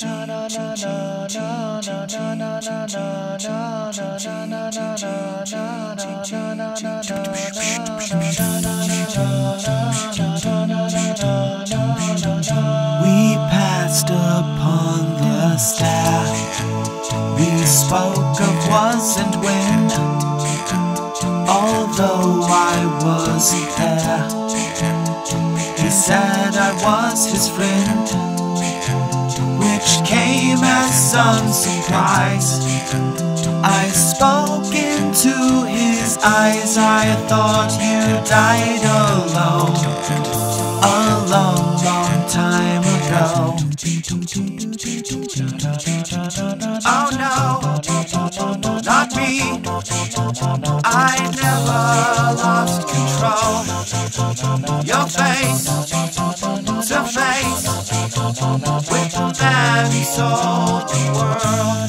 We passed upon the stair. We spoke of was and when, although I wasn't there. He said I was his friend, which came as some surprise. I spoke into his eyes. I thought you died alone a long, long time ago. Oh no, not me. I never lost control. Your face to face with the man who sold the world.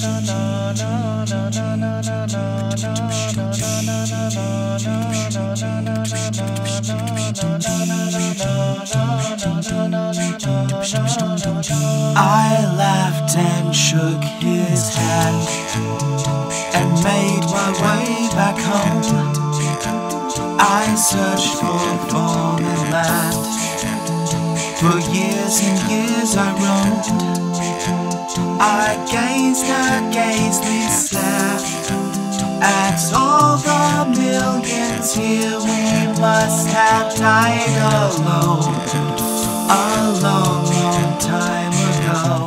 I laughed and shook his hand and made my way back home. I searched for foreign land. For years and years I roamed. I gazed a gazely stare at all the millions here. We must have died alone a long, long time ago.